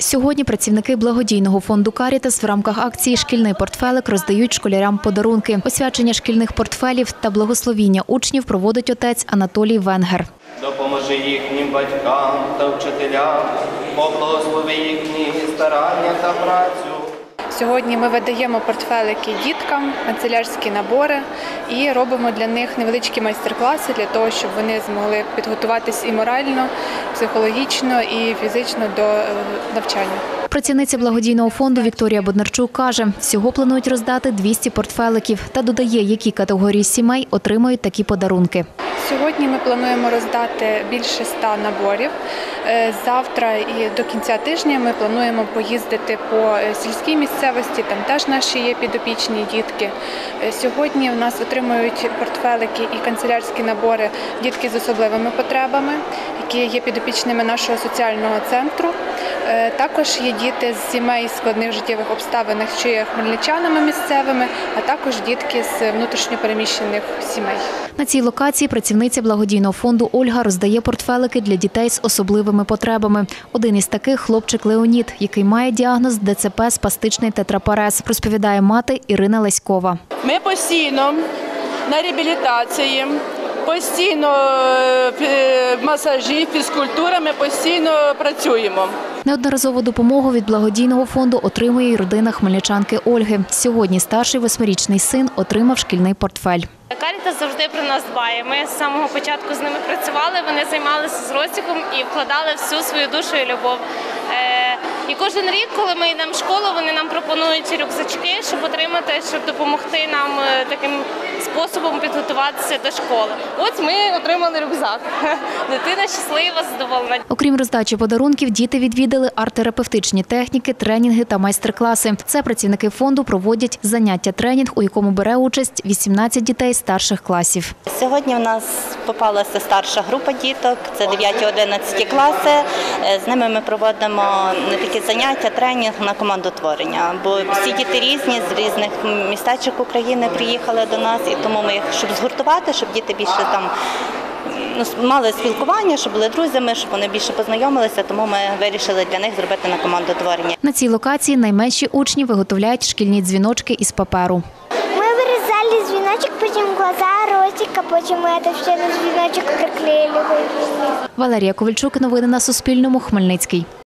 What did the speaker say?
Сьогодні працівники благодійного фонду «Карітас» в рамках акції «Шкільний портфелик» роздають школярам подарунки. Освячення шкільних портфелів та благословіння учнів проводить отець Анатолій Венгер. Допоможи їхнім батькам та вчителям, поблагослови їхні старання та працю. Сьогодні ми видаємо портфелики діткам, канцелярські набори і робимо для них невеличкі майстер-класи для того, щоб вони змогли підготуватись і морально, психологічно, і фізично до навчання. Працівниця благодійного фонду Вікторія Боднарчук каже, всього планують роздати 200 портфеликів та додає, які категорії сімей отримають такі подарунки. Сьогодні ми плануємо роздати більше 100 наборів. Завтра і до кінця тижня ми плануємо поїздити по сільській місцевості, там теж наші є підопічні дітки. Сьогодні в нас отримують портфелики і канцелярські набори дітки з особливими потребами, які є підопічними нашого соціального центру. Також є діти з сімей складних життєвих обставин, що є хмельничанами місцевими, а також дітки з внутрішньо переміщених сімей. На цій локації працівниця благодійного фонду Ольга роздає портфелики для дітей з особливими потребами. Один із таких – хлопчик Леонід, який має діагноз ДЦП спастичний тетрапарез, розповідає мати Ірина Леськова. Ми постійно на реабілітації, постійно масажі, фізкультура, ми постійно працюємо. Неодноразову допомогу від благодійного фонду отримує й родина хмельничанки Ольги. Сьогодні старший 8-річний син отримав шкільний портфель. «Карітас» завжди про нас дбає. Ми з самого початку з ними працювали, вони займалися з Ростіком і вкладали всю свою душу і любов. І кожен рік, коли ми йдемо в школу, вони нам пропонують рюкзачки, щоб допомогти нам таким способом підготуватися до школи. Ось ми отримали рюкзак. Дитина щаслива, задоволена. Окрім роздачі подарунків, діти відвідали арт-терапевтичні техніки, тренінги та майстер-класи. Це працівники фонду проводять заняття-тренінг, у якому бере участь 18 дітей старших класів. Сьогодні в нас попалася старша група діток, це 9-11 класи. З ними ми проводимо не такі заняття, тренінг на командотворення, бо всі діти різні, з різних містечок України приїхали до нас, і тому ми їх, щоб згуртувати, щоб діти більше там мали спілкування, щоб були друзями, щоб вони більше познайомилися, тому ми вирішили для них зробити на командотворення. На цій локації найменші учні виготовляють шкільні дзвіночки із паперу. Мы вырезали звеночек, потом глаза, ротик, а потом мы это все на звеночек приклеили. Валерія Ковальчук, новини на Суспільному, Хмельницький.